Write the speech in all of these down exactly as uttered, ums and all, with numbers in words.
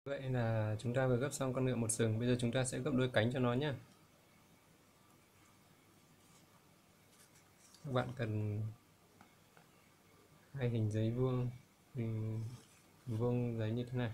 Vậy là chúng ta vừa gấp xong con ngựa một sừng, bây giờ chúng ta sẽ gấp đôi cánh cho nó nhé. Các bạn cần hai hình giấy vuông, hình vuông giấy như thế này.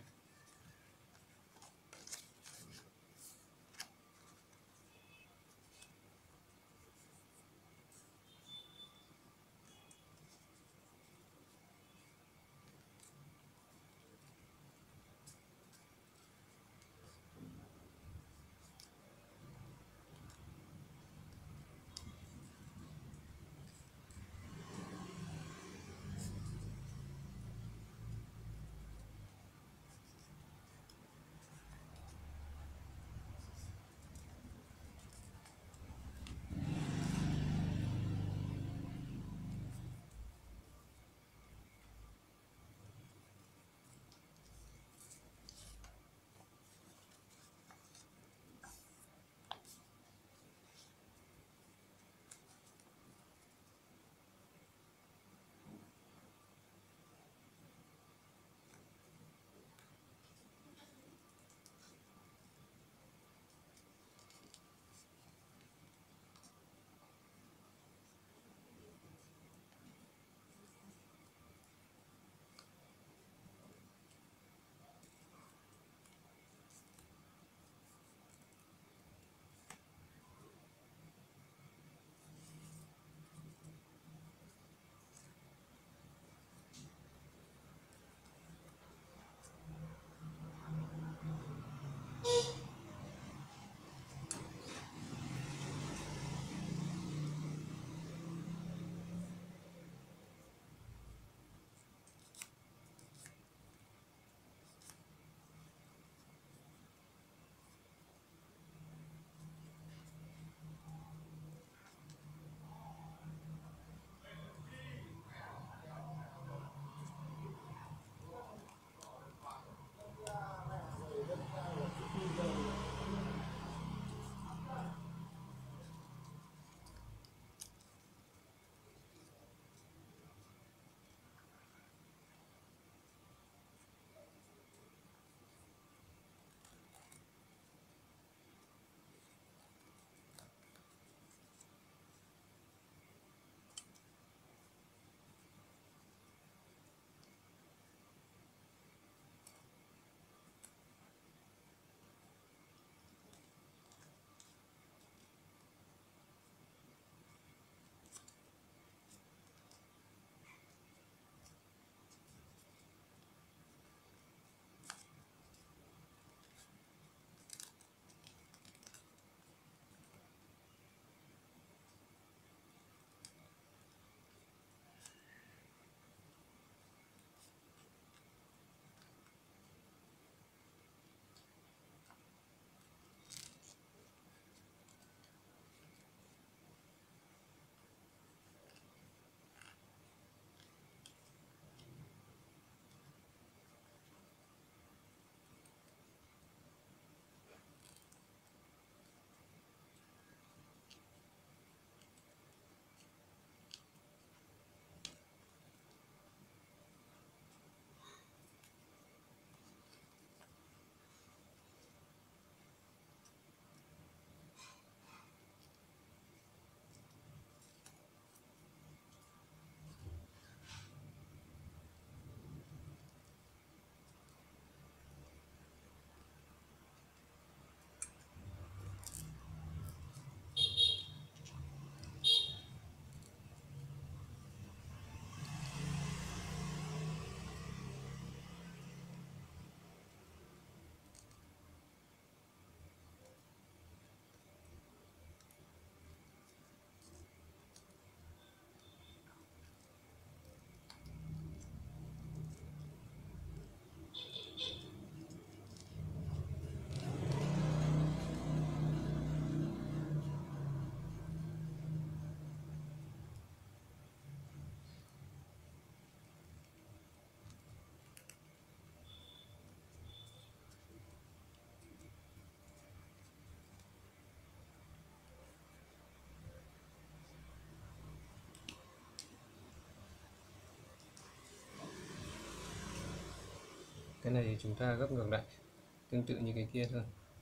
Cái này chúng ta gấp ngược lại. tương tự như cái kia thôi.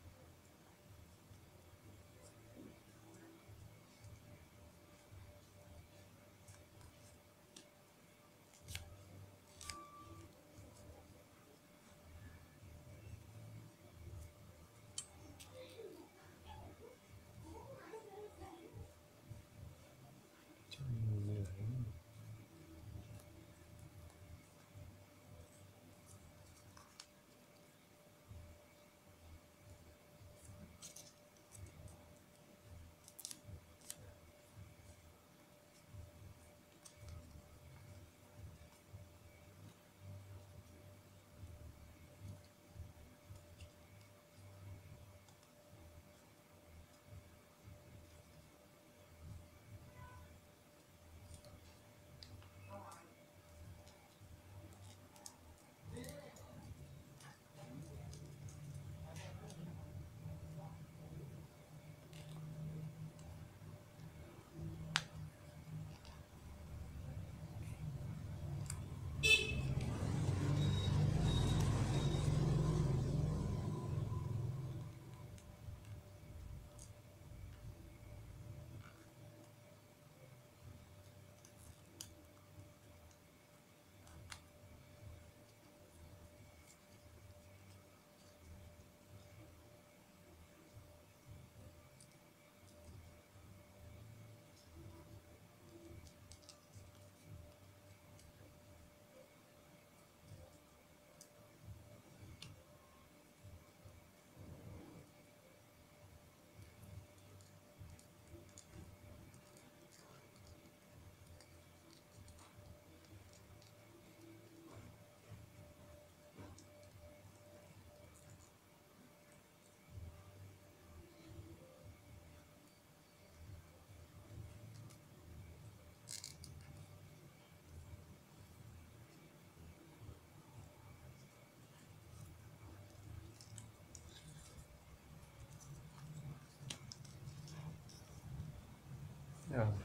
Rồi.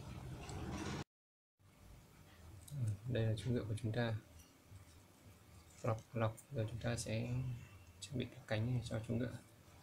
Đây là chung ngựa của chúng ta, lọc lọc rồi chúng ta sẽ chuẩn bị cái cánh này cho chúng ngựa.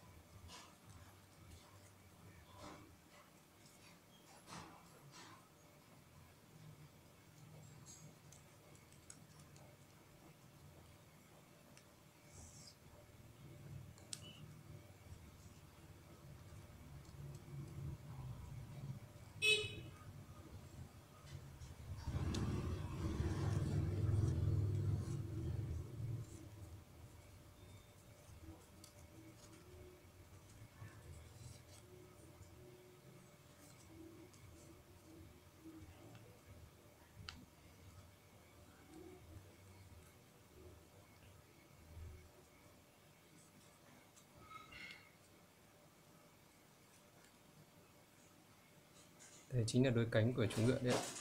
Đây chính là đôi cánh của chú ngựa đấy ạ.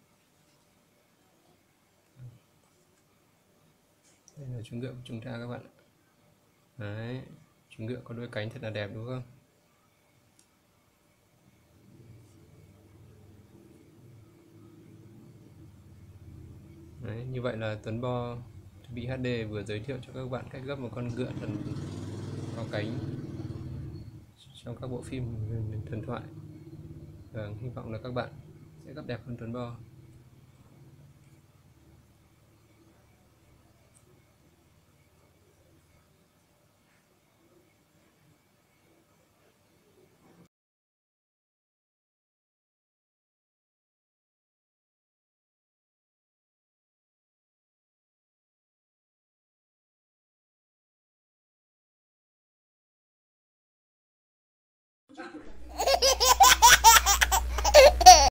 Đây là chú ngựa của chúng ta các bạn ạ. Đấy, chú ngựa có đôi cánh thật là đẹp đúng không? Đấy, như vậy là Tuấn Bo thiết bị hát đê vừa giới thiệu cho các bạn cách gấp một con ngựa thần có cánh trong các bộ phim thần thoại. Vâng, hy vọng là các bạn sẽ gấp đẹp hơn Tuấn Bo.